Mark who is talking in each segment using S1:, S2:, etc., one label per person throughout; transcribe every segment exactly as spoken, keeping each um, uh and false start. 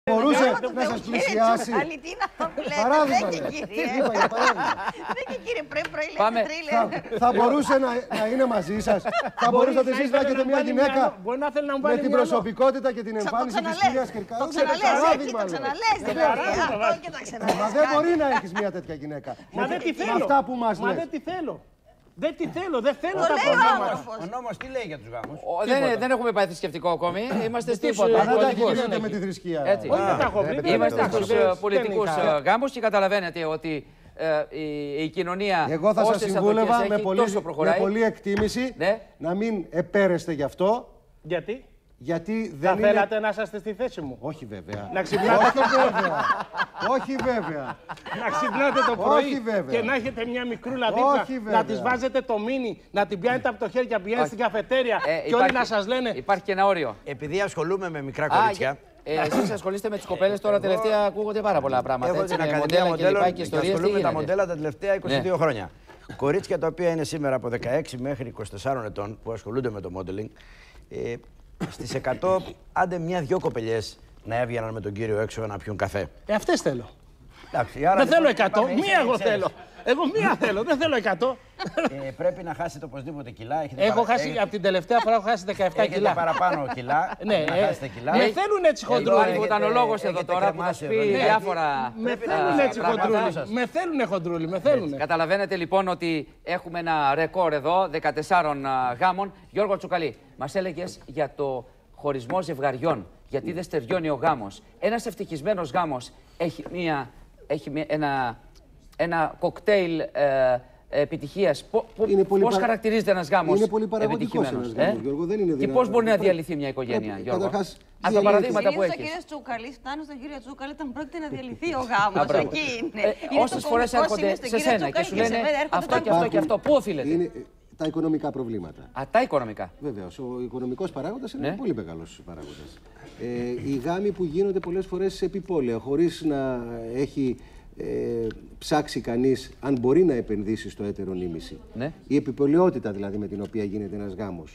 S1: Μπορούσε να σας πλησιάσει. Παράδειγμα. Είπα για παράδειγμα.
S2: Δεν και κύριε, πρέπει προήλευε.
S1: Θα μπορούσε να είναι μαζί σας. Θα μπορούσατε εσείς να έχετε μια γυναίκα με την προσωπικότητα και την εμφάνιση της κυρίας Κυρκάου.
S2: Το ξαναλές, το ξαναλές.
S1: Μα δεν μπορεί να έχεις μια τέτοια γυναίκα.
S3: Μα δεν τη θέλω.
S1: Αυτά που μας
S3: Μα
S1: λες.
S3: δεν τη θέλω. Δεν τη θέλω, δεν θέλω
S2: Το
S3: τα
S2: λέει ο
S3: προβλήματα.
S2: άνθρωπος.
S4: Ο νόμος τι λέει για τους γάμους?
S5: Ο, δεν, δεν έχουμε πάει θρησκευτικό ακόμη. Είμαστε στους
S3: Τίποτα.
S1: Δεν τα έχει
S5: πολιτικούς.
S1: γίνεται με τη θρησκεία.
S5: Έτσι.
S3: Όχι, δεν τα έχω βρει. δεν
S5: Είμαστε
S3: τα έχω
S5: στους
S3: βρει.
S5: πολιτικούς
S3: Δεν είναι
S5: γάμους και καταλαβαίνετε ότι ε, η, η κοινωνία.
S1: Εγώ θα σας
S5: όσες
S1: συμβούλευα
S5: αδοκίες
S1: με
S5: έχει,
S1: πολύ,
S5: τόσο
S1: με
S5: προχωράει.
S1: πολύ εκτίμηση
S5: Ναι.
S1: να μην επέρεστε γι' αυτό.
S3: Γιατί?
S1: Γιατί
S3: Θα
S1: δεν είναι...
S3: θέλατε να είσαστε στη θέση μου.
S1: Όχι βέβαια.
S3: Να ξυπνάτε,
S1: Όχι βέβαια. Όχι βέβαια.
S3: να ξυπνάτε το πρωί
S1: Όχι, βέβαια.
S3: και να έχετε μια μικρούλα
S1: Όχι,
S3: δίπλα,
S1: βέβαια.
S3: να της βάζετε το μίνι, να την πιάνετε από το χέρι και να πηγαίνετε
S5: Όχι.
S3: στην καφετέρια
S5: Ε,
S3: και όλοι
S5: υπάρχει-
S3: να σας λένε.
S5: Υπάρχει και ένα όριο.
S4: Επειδή ασχολούμαι με μικρά
S5: Α,
S4: κορίτσια,
S5: ε, εσείς ασχολείστε με τις κοπέλες τώρα τελευταία, ακούγονται πάρα πολλά πράγματα.
S4: έχω
S5: Έτσι,
S4: την
S5: με
S4: Ακαδημία
S5: μοντέλα και λοιπά
S4: Μοντέλων
S5: και
S4: και
S5: ιστορίες. Τι
S4: ασχολούμαι με τα
S5: γίνεται?
S4: μοντέλα τα τελευταία είκοσι δύο
S5: Ναι.
S4: χρόνια. Κορίτσια τα οποία είναι σήμερα από δεκαέξι μέχρι είκοσι τέσσερα ετών που ασχολούνται με το modeling, ε, στις εκατό άντε μια-δυο κοπελιές να έβγαιναν με τον κύριο έξω να πιούν καφέ.
S3: Ε, αυτές θέλω.
S4: Εντάξει, άρα
S3: Δεν
S4: λοιπόν,
S3: θέλω εκατό,
S4: είπαμε, είσαι
S3: μία εγώ
S4: εξαίρεση.
S3: θέλω. Εγώ μία θέλω, δεν θέλω εκατό.
S4: Ε, πρέπει να χάσετε οπωσδήποτε κιλά. Έχετε
S3: Έχω
S4: παρα-
S3: χάσει,
S4: έχετε-
S3: από την τελευταία φορά έχω χάσει δεκαεπτά
S4: έχετε
S3: κιλά.
S4: παραπάνω κιλά.
S3: Ναι,
S4: να
S3: ε,
S4: χάσετε κιλά.
S3: με θέλουν έτσι
S5: Εδώ
S3: χοντρούλι.
S5: υπάρχει βουτανολόγος εδώ
S4: έχετε
S5: τώρα που θα
S4: κρεμάσει
S5: σου πει
S4: εδώ, ναι.
S5: διάφορα.
S3: Με
S4: Πρέπει να
S3: θέλουν
S4: δώσετε
S3: έτσι
S4: πράγματα
S3: χοντρούλι.
S4: σας.
S3: Με θέλουν χοντρούλι, με θέλουν.
S5: Καταλαβαίνετε λοιπόν ότι έχουμε ένα ρεκόρ εδώ δεκατεσσάρων α, γάμων. Γιώργο Τσουκαλή, μας έλεγες για το χωρισμό ζευγαριών. Γιατί δεν στεριώνει ο γάμος. Ένας ευτυχισμένος γάμος έχει, μια, έχει μια, ένα, ένα κοκτέιλ ε, επιτυχίας. Πο- πο-
S1: Είναι πολύ
S5: πώς
S1: παρα-
S5: χαρακτηρίζεται ένας γάμος
S1: Είναι πολύ παραγωγικός
S5: επιτυχημένος,
S1: ένας γάμος, Γιώργο, δεν είναι
S5: Και
S1: δυνατόν.
S5: πώς μπορεί να
S1: Πρέπει-
S5: διαλυθεί μια οικογένεια,
S1: πρέπει-
S5: Γιώργο?
S1: καταρχάς,
S5: Από τα
S1: διαλύεται.
S5: παραδείγματα που
S2: Συνήθως ο
S5: έχεις.
S2: κύριος Τσούκαλης φτάνει στον κύριο Τσούκαλη όταν πρόκειται να διαλυθεί ο γάμος.
S5: μπράβο.
S2: Εκεί είναι.
S5: Ε,
S2: Είναι
S5: όσες
S2: το
S5: φορές
S2: κωμικό
S5: έρχονται
S2: σημείο στον
S5: σε
S2: κύριο
S5: σένα και
S2: Τσούκαλη
S5: σου
S2: και
S5: λένε
S2: σε μένα έρχονται
S5: αυτό
S2: όταν-
S5: και αυτό και αυτό. Πού οφείλεται?
S1: Είναι τα οικονομικά προβλήματα.
S5: Α, τα οικονομικά.
S1: Βεβαίως, ο οικονομικός παράγοντας είναι
S5: Ναι.
S1: πολύ μεγάλος παράγοντας. Ε, οι γάμοι που γίνονται πολλές φορές σε επιπόλαια, χωρίς να έχει ε, ψάξει κανείς αν μπορεί να επενδύσει στο έτερο νήμιση.
S5: Ναι.
S1: Η επιπολαιότητα δηλαδή με την οποία γίνεται ένας γάμος.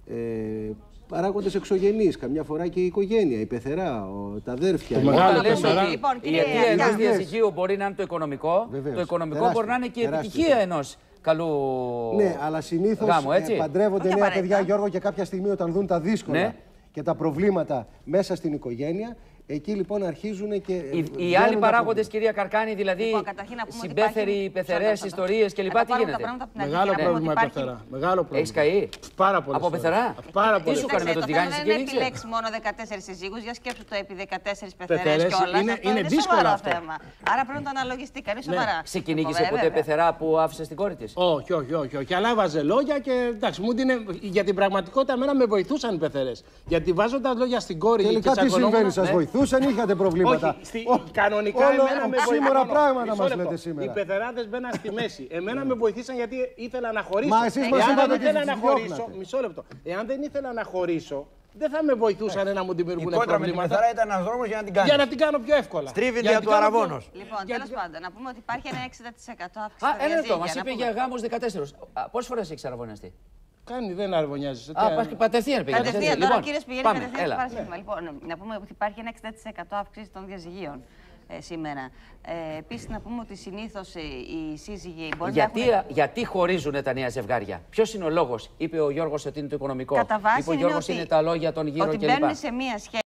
S1: Ε, παράγοντες εξωγενείς, καμιά φορά και η οικογένεια, η πεθερά, ο, τα αδέρφια.
S3: Το
S1: οι-
S3: μεγάλο
S5: Όταν λες
S3: πεθερά.
S5: ότι
S2: Λοιπόν,
S5: η
S2: κύριε
S5: αιτία
S2: Αγιά.
S5: ενός
S1: Ναι.
S5: διαζυγίου μπορεί να είναι το οικονομικό,
S1: Βεβαίως.
S5: το οικονομικό
S1: Τεράστιο,
S5: μπορεί να είναι και η
S1: τεράστιο.
S5: επιτυχία ενός καλού
S1: Ναι, αλλά συνήθως
S5: γάμου, έτσι.
S1: ε, παντρεύονται
S2: Όχι
S1: νέα
S2: απαραίτητα.
S1: παιδιά, Γιώργο, και κάποια στιγμή όταν δουν τα δύσκολα
S5: Ναι.
S1: και τα προβλήματα μέσα στην οικογένεια, εκεί λοιπόν αρχίζουν και.
S5: Οι, οι
S1: βγαίνουν
S5: άλλοι
S1: τα
S5: παράγοντες,
S1: προβλήματα.
S5: κυρία Καρκάνη, δηλαδή
S2: Λοιπόν, καταρχήν να πούμε ότι
S5: συμπέθεροι,
S2: υπάρχει-
S5: πεθερές,
S2: Μισό λεπτό.
S5: ιστορίες
S2: Να
S5: κλπ.
S2: τα
S5: Τι
S2: πάρουμε τα
S5: γίνεται?
S2: πράγματα από την αρχή.
S3: Μεγάλο
S2: Να πούμε ότι
S3: πρόβλημα η
S2: υπάρχει-
S3: πεθερά. Μεγάλο πρόβλημα.
S5: Έχεις καεί?
S3: Πάρα πολλές
S5: Από
S3: φορές.
S5: πεθερά?
S3: Πάρα
S5: Τι
S3: πολλές
S5: σου
S3: φορές.
S5: κάνει με τον
S2: το
S5: τηγάνι
S2: θέμα
S5: στην
S2: δεν είναι
S5: κήρυξη?
S2: επιλέξει μόνο δεκατέσσερις συζύγους, για σκέψου το επί δεκατέσσερις πεθερές
S3: Πεθερές,
S2: κιόλας.
S3: είναι-
S2: Αυτό
S3: είναι
S2: είναι
S3: δύσκολο
S2: σοβαρό
S3: αυτό.
S2: θέμα. Άρα πρέπει να το αναλογιστεί κανείς σοβαρά.
S5: Σε κυνήγησε
S2: Βέβαια,
S5: ποτέ
S2: βέβαια.
S5: πεθερά που άφησε την κόρη της?
S3: Όχι, όχι, όχι, όχι. Αλλά έβαζε λόγια και εντάξει, μου την... για την πραγματικότητα εμένα με βοηθούσαν οι πεθερές. Γιατί βάζοντας λόγια στην κόρη και
S1: Τελικά τι
S3: τσακωνόμουν-
S1: συμβαίνει, σας
S3: Ναι.
S1: βοηθούσαν ή είχατε προβλήματα?
S3: Όχι, στη...
S1: Ω,
S3: κανονικά
S1: όλο
S3: εμένα με
S1: οξύμορα
S3: βοηθήσαν.
S1: πράγματα
S3: Μισό
S1: μας
S3: λεπτό.
S1: λέτε σήμερα.
S3: Οι πεθεράδες μπαίναν στη μέση. Εμένα με βοηθήσαν γιατί ήθελα να χωρίσω.
S1: Μα εσείς μας
S3: Εάν
S1: είπατε
S3: δεν
S1: ότι
S3: ήθελα
S1: τις
S3: να χωρίσω,
S1: διώχνατε.
S3: μισό λεπτό. Εάν δεν ήθελα να χωρίσω, δεν θα με βοηθούσαν να μου
S4: Η
S3: δημιουργούν
S4: κόντρα με την
S3: προβλήματα.
S4: πεθερά ήταν ένας δρόμος για να την κάνει.
S3: Για να την κάνω πιο εύκολα.
S4: Στρίβει
S3: Για να
S4: δια
S3: την
S4: του
S3: κάνω πιο-
S4: αραβώνος.
S2: Λοιπόν,
S3: Γιατί-
S2: τέλος πάντων, να πούμε ότι υπάρχει ένα εξήντα τοις εκατό αύξηση
S5: Α,
S2: στα
S5: ένα λεπτό,
S2: διαζύγια,
S5: μας
S2: να
S5: είπε
S2: πούμε.
S5: για γάμους δεκατέσσερα. Πόσες φορές έχεις αραβωνιαστεί?
S3: Κάνει, δεν αρβωνιάζεσαι.
S5: Α, πας και πατευθείαν πήγαινε.
S2: Κατευθείαν, τώρα ο κύριος πηγαίνει
S5: πάμε,
S2: κατευθείαν στο
S5: έλα.
S2: παρασύγμα. Λοιπόν, να πούμε ότι υπάρχει ένα εξήντα τοις εκατό αύξηση των διαζυγίων ε, σήμερα. Ε, Επίσης, να πούμε ότι συνήθως ε, οι σύζυγοι μπορεί
S5: Γιατί,
S2: να έχουν...
S5: γιατί χωρίζουν τα νέα ζευγάρια? Ποιος είναι ο λόγος? Είπε ο Γιώργος ότι είναι το οικονομικό.
S2: Κατά βάση
S5: Είπε ο
S2: είναι
S5: Γιώργος
S2: ότι-
S5: είναι τα λόγια των γύρω
S2: ότι
S5: κλπ.
S2: μπαίνουν σε μία σχέση.